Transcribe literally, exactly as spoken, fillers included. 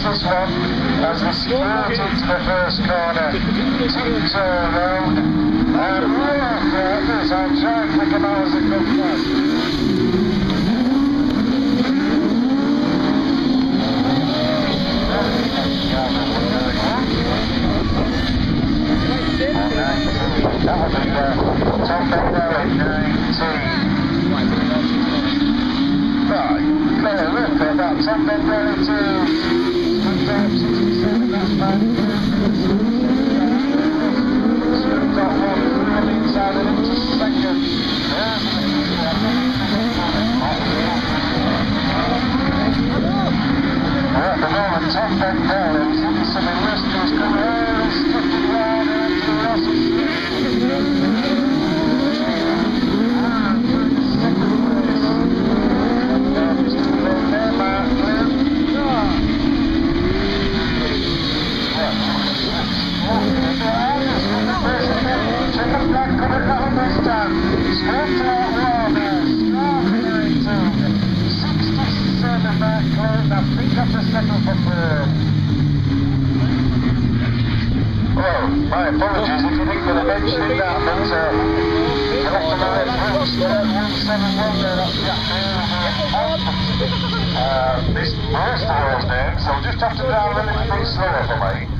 this one as we skirt into the first corner. Tiptoe round. And oh, goodness, I'm trying to think of how it goes back. That will be uh, Tom Benelli, nineteen. Right, clear look at that Tom Benelli to sixty-seven, that's fine. Got one on the inside and into second. Well, at the moment, Tom Benelli is into some illustrious careers, sticking round into the losses. Oh, my apologies if you didn't get a mention in that, but uh, you'll have to know it first. one seven one there, that's Jack uh, this most of those names, so just have to dial a little bit slower for me.